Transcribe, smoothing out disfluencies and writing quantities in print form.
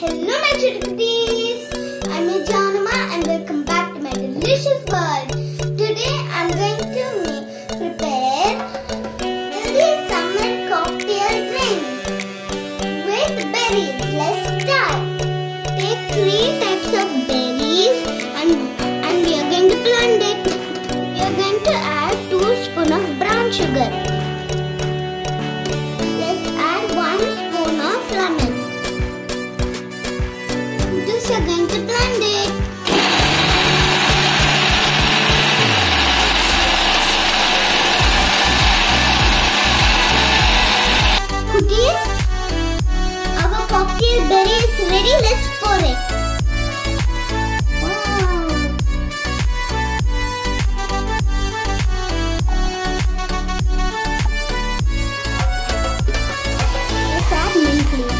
Hello my chutkutis, I'm Mojito and welcome back to my delicious world. Today I'm going to prepare healthy summer cocktail drink with berries. Let's start. Take 3 types of berries and we are going to blend it. We are going to add 2 spoons of brown sugar. Let's add 1 spoon of lemon. You're going to blend it. Cookies, our cocktail berry is ready. Let's pour it. Wow. Let's add milk, please.